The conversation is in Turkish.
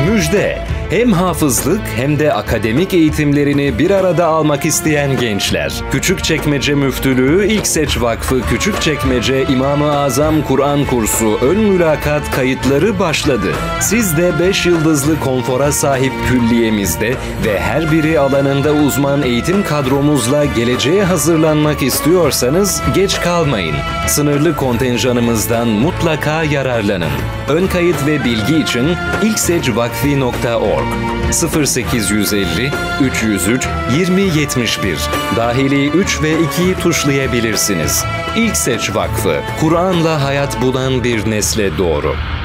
Müjde! Hem hafızlık hem de akademik eğitimlerini bir arada almak isteyen gençler. Küçükçekmece Müftülüğü İlkseç Vakfı Küçükçekmece İmam-ı Azam Kur'an Kursu ön mülakat kayıtları başladı. Siz de 5 yıldızlı konfora sahip külliyemizde ve her biri alanında uzman eğitim kadromuzla geleceğe hazırlanmak istiyorsanız geç kalmayın. Sınırlı kontenjanımızdan mutlaka yararlanın. Ön kayıt ve bilgi için ilksecvakfi.org 0850 303 2071 dahili 3 ve 2'yi tuşlayabilirsiniz. İlkseç Vakfı, Kur'an'la hayat bulan bir nesle doğru.